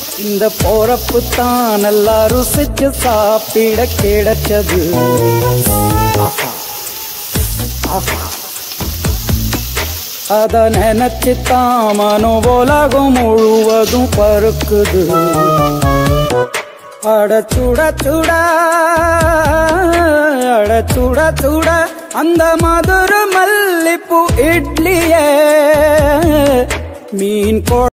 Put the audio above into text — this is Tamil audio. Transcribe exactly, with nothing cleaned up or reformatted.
இந்த போறப்பு தான் நல்லா ருசிச்சு சாப்பிட கிடைச்சது. அத நினைச்சு தான் மனோ உலகம் முழுவதும் பருக்குது. அட சுட சுட அட சுட சுட அந்த மதுர மல்லிப்பூ இட்லியே மீன்